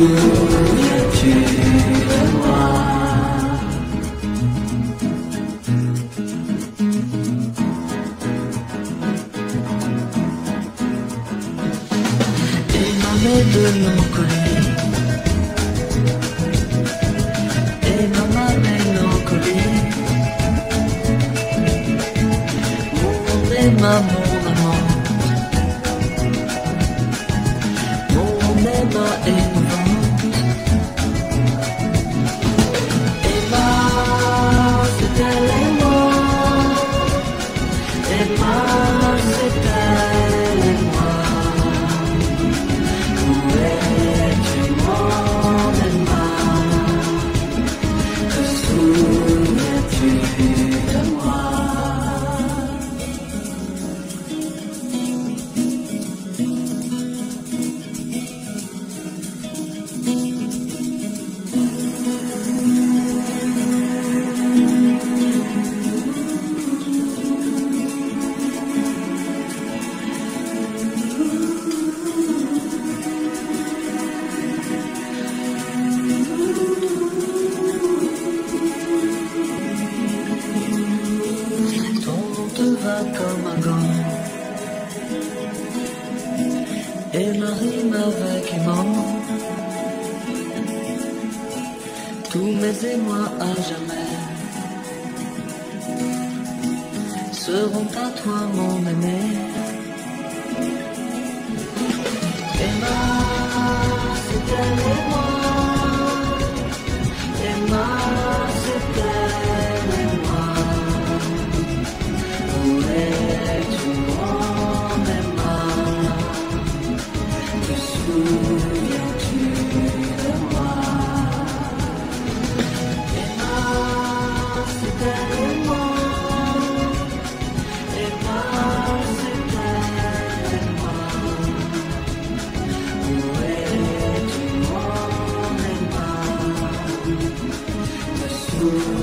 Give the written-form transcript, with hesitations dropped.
souviens-tu de moi? Et ma de nos collés, et ma mélancolie, mon Emma, mon amant, mon Emma émouvante. Emma, c'est elle et moi, Emma, c'est elle et moi. Où es-tu, mon Emma? Te souviens-tu de moi? Ton nom te va comme un gant, et ma rime avec aimant. Tous mes émois à jamais seront à toi, mon aimé. Emma, c'est elle et moi, Emma, c'est elle et moi. Où es-tu, mon Emma? Te souviens-tu de moi? Emma, c'est elle et moi, Emma, c'est elle et moi. Où es-tu, mon Emma? Te souviens-tu